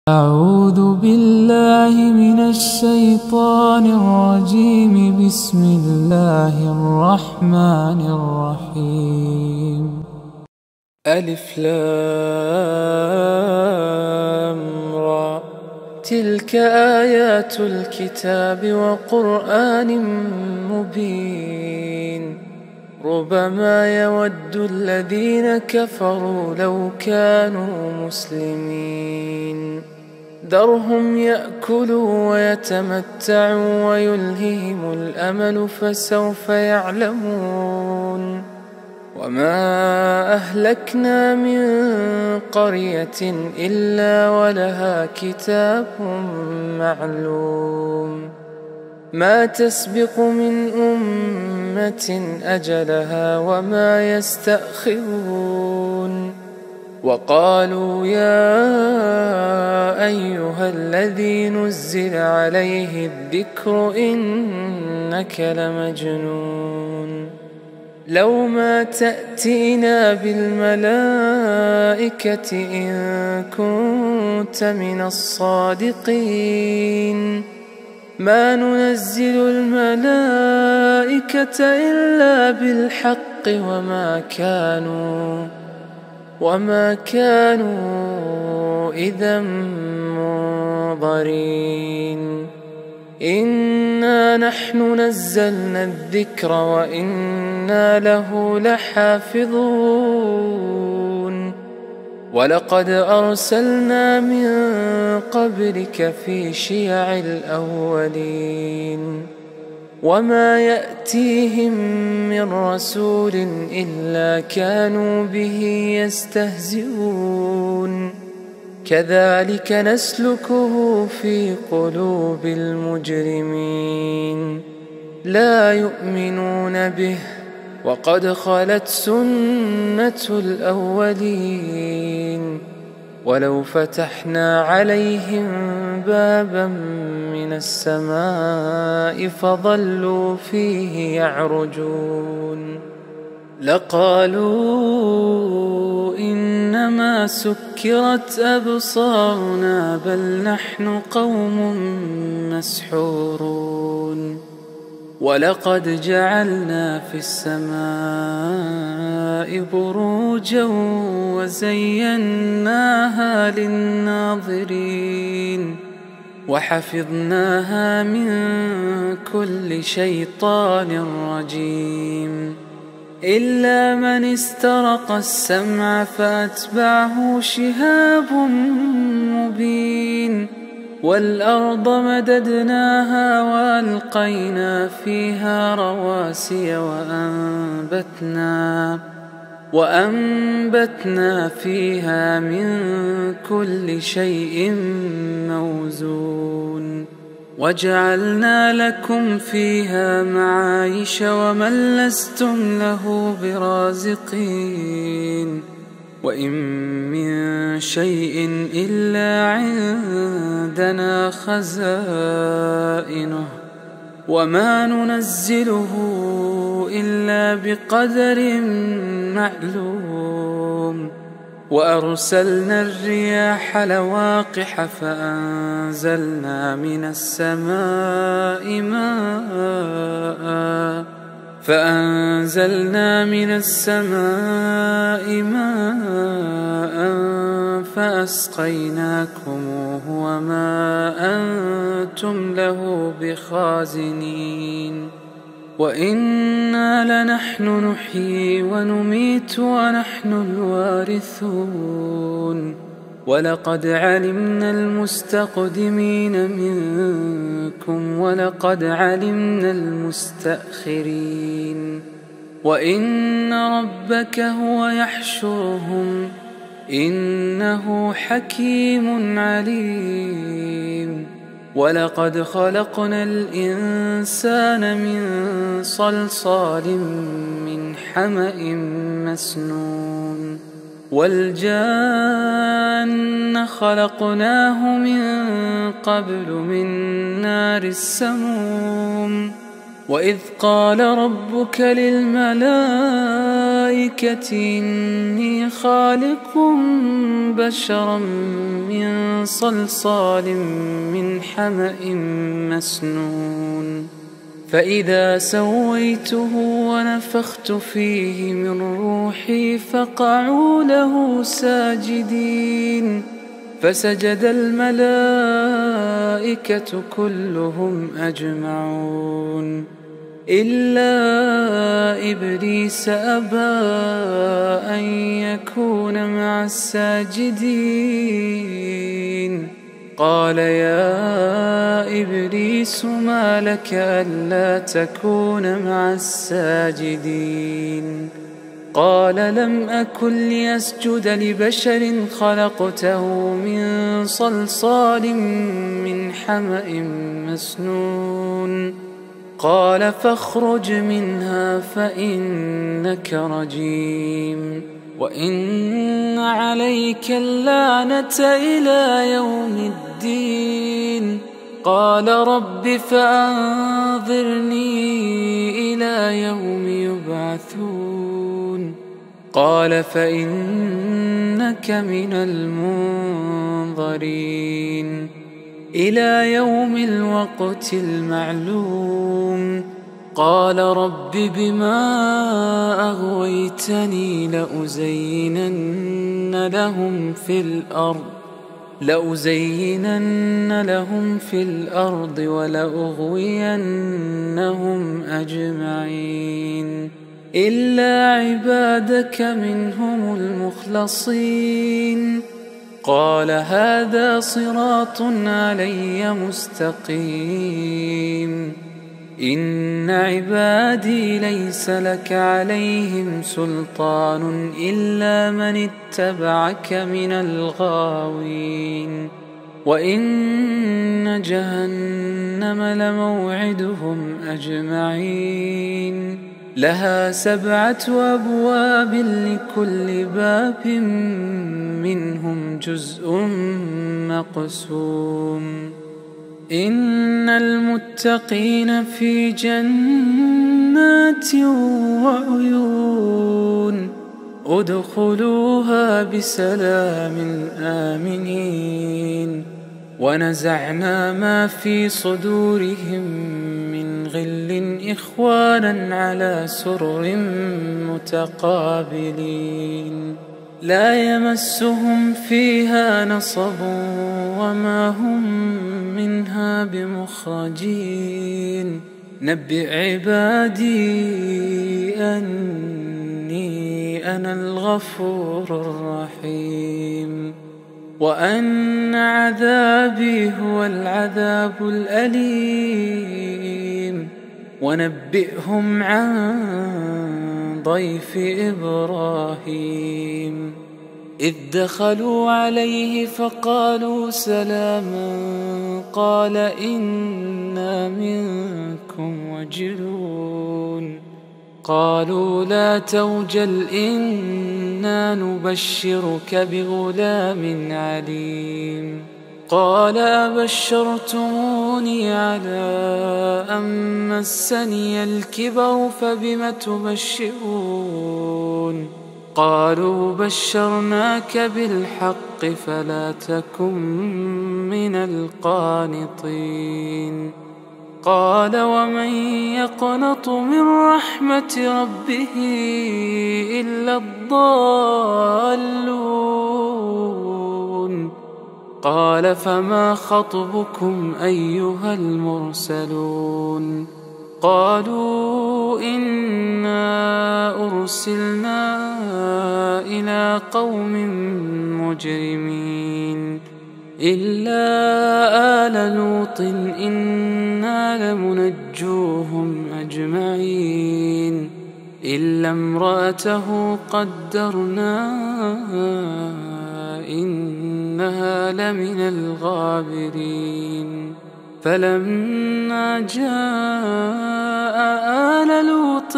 أعوذ بالله من الشيطان الرجيم. بسم الله الرحمن الرحيم. ألف لام را. تلك آيات الكتاب وقرآن مبين. ربما يود الذين كفروا لو كانوا مسلمين. ذرهم يأكلوا ويتمتعوا ويلههم الأمل فسوف يعلمون. وما أهلكنا من قرية إلا ولها كتاب معلوم. ما تسبق من أمة أجلها وما يستأخرون. وقالوا يا أيها الذي نزل عليه الذكر إنك لمجنون. لو ما تأتينا بالملائكة إن كنت من الصادقين. ما ننزل الملائكة إلا بالحق وما كانوا إذا منظرين. إنا نحن نزلنا الذكر وإنا له لحافظون. ولقد أرسلنا من قبلك في شيع الأولين. وما يأتيهم من رسول إلا كانوا به يستهزئون. كذلك نسلكه في قلوب المجرمين. لا يؤمنون به وقد خلت سنة الأولين. ولو فتحنا عليهم بابا من السماء فظلوا فيه يعرجون لقالوا إنما سكرت أبصارنا بل نحن قوم مسحورون. ولقد جعلنا في السماء بروجا وزيناها للناظرين. وحفظناها من كل شيطان رجيم. إلا من استرق السمع فأتبعه شهاب مبين. والأرض مددناها وألقينا فيها رواسي وأنبتنا فيها من كل شيء موزون. وجعلنا لكم فيها معايش ومن لستم له برازقين. وإن من شيء إلا عندنا خزائنه وما ننزله إلا بقدر معلوم. وأرسلنا الرياح لواقح فأنزلنا من السماء ماء فأسقيناكموه وما أنتم له بخازنين. وإنا لنحن نحيي ونميت ونحن الوارثون. ولقد علمنا المستقدمين منكم ولقد علمنا المستأخرين. وإن ربك هو يحشرهم إنه حكيم عليم. ولقد خلقنا الإنسان من صلصال من حمأ مسنون. والجان خلقناه من قبل من نار السموم. وإذ قال ربك للملائكة إني خالق بشرا من صلصال من حمأ مسنون فإذا سويته ونفخت فيه من روحي فقعوا له ساجدين فسجد الملائكة كلهم أجمعون إلا إبليس أبى أن يكون مع الساجدين قال يا إبليس ما لك ألا تكون مع الساجدين قال لم أكن لأسجد لبشر خلقته من صلصال من حمأ مسنون قال فاخرج منها فإنك رجيم وإن عليك اللعنة إلى يوم الدين قال رب فأنظرني إلى يوم يبعثون قال فإنك من المنظرين إلى يوم الوقت المعلوم قال رب بما أغويتني لأزينن لهم في الأرض ولأغوينهم أجمعين إلا عبادك منهم المخلصين قال هذا صراط علي مستقيم إن عبادي ليس لك عليهم سلطان إلا من اتبعك من الغاوين وإن جهنم لموعدهم أجمعين لها 7 أبواب لكل باب منهم جزء مقسوم إن المتقين في جنات وعيون ادخلوها بسلام آمنين ونزعنا ما في صدورهم من غل إخوانا على سرر متقابلين لا يمسهم فيها نصب وما هم منها بمخرجين نبئ عبادي أني أنا الغفور الرحيم وأن عذابي هو العذاب الأليم ونبئهم عن ضيف إبراهيم إذ دخلوا عليه فقالوا سلاما قال إنا منكم وجلون قالوا لا توجل إنا نبشرك بغلام عليم قال أبشرتموني على أن مسني الكبر فبم تبشرون قالوا بشرناك بالحق فلا تكن من القانطين قال ومن يقنط من رحمة ربه إلا الضالون قال فما خطبكم أيها المرسلون قالوا إنا أرسلنا إلى قوم مجرمين إلا آل لوط إنا لمنجوهم أجمعين إلا امرأته قدرنا إنها لمن الغابرين فلما جاء آل لوط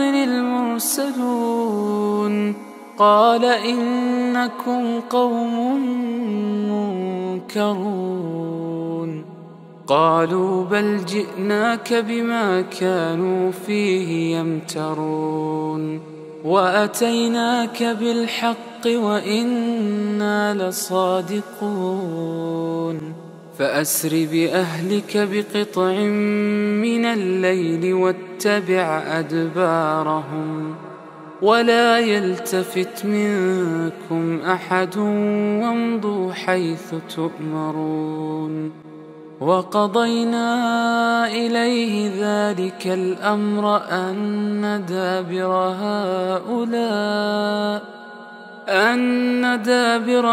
المرسلون قال إنكم قوم منكرون قالوا بل جئناك بما كانوا فيه يمترون وأتيناك بالحق وإنا لصادقون فأسر بأهلك بقطع من الليل واتبع أدبارهم ولا يلتفت منكم أحد وامضوا حيث تؤمرون وقضينا إليه ذلك الأمر أن دابر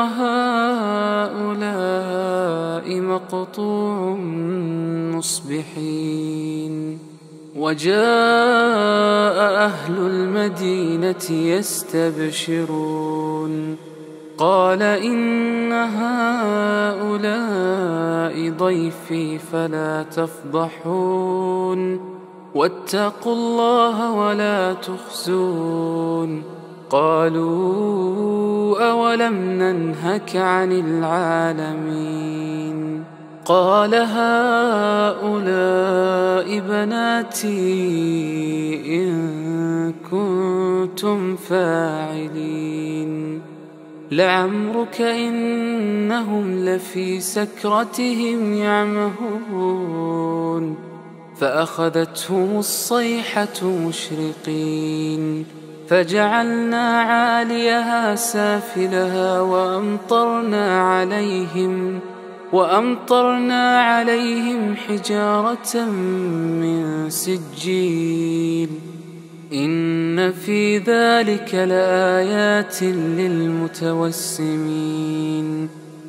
هؤلاء مقطوع مصبحين وجاء أهل المدينة يستبشرون قال إن هؤلاء ضيفي فلا تفضحون واتقوا الله ولا تخزون قالوا أولم ننهك عن العالمين قال هؤلاء بناتي إن كنتم فاعلين لعمرك إنهم لفي سكرتهم يعمهون فأخذتهم الصيحة مشرقين فجعلنا عاليها سافلها وأمطرنا عليهم حجارة من سجيل إن في ذلك لآيات للمتوسمين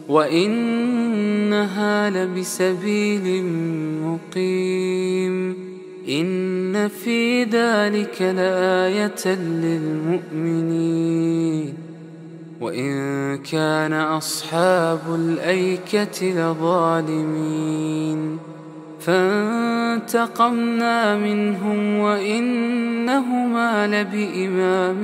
وإنها لبسبيل مقيم إن في ذلك لآية للمؤمنين وإن كان أصحاب الأيكة لظالمين فانتقمنا منهم وإنهما لبإمام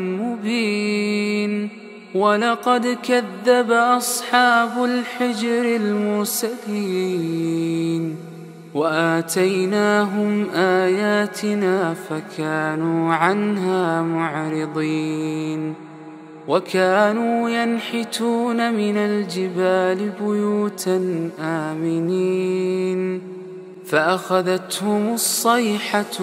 مبين ولقد كذب أصحاب الحجر المرسلين وآتيناهم آياتنا فكانوا عنها معرضين وكانوا ينحتون من الجبال بيوتا آمنين فأخذتهم الصيحة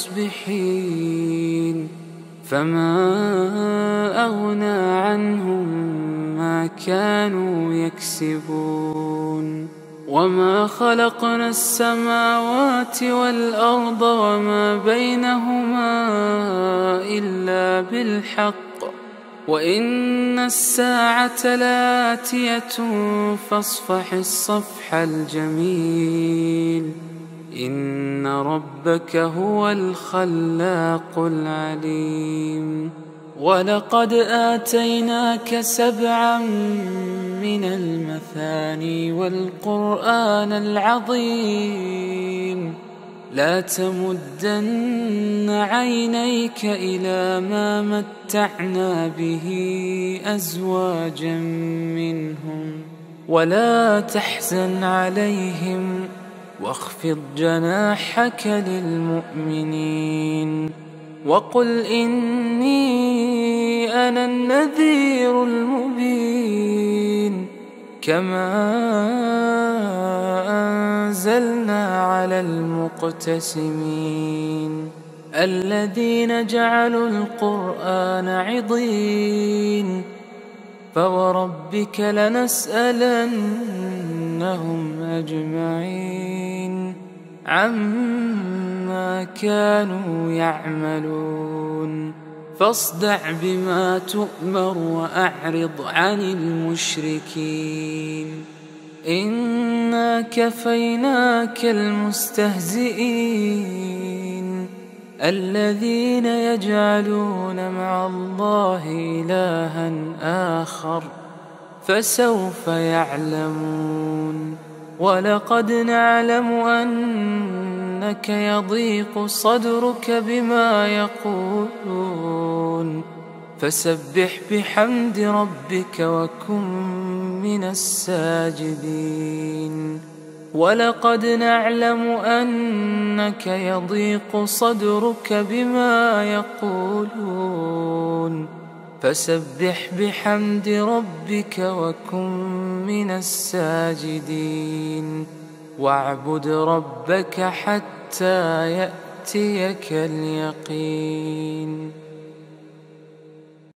مصبحين فما أغنى عنهم ما كانوا يكسبون وما خلقنا السماوات والأرض وما بينهما إلا بالحق وإن الساعة لآتية فاصفح الصفح الجميل إن ربك هو الخلاق العليم ولقد آتيناك 7 من المثاني والقرآن العظيم لا تمدن عينيك إلى ما متعنا به أزواجا منهم ولا تحزن عليهم واخفض جناحك للمؤمنين وقل إني أنا النذير المبين كما أنزلنا على المقتسمين الذين جعلوا القرآن عضين فوربك لنسألنهم أجمعين عما كانوا يعملون فاصدع بما تؤمر وأعرض عن المشركين إنا كفيناك المستهزئين الذين يجعلون مع الله إلها آخر فسوف يعلمون ولقد نعلم أنك يضيق صدرك بما يقولون فسبح بحمد ربك وكن من الساجدين ولقد نعلم أنك يضيق صدرك بما يقولون فسبح بحمد ربك وكن من الساجدين واعبد ربك حتى يأتيك اليقين.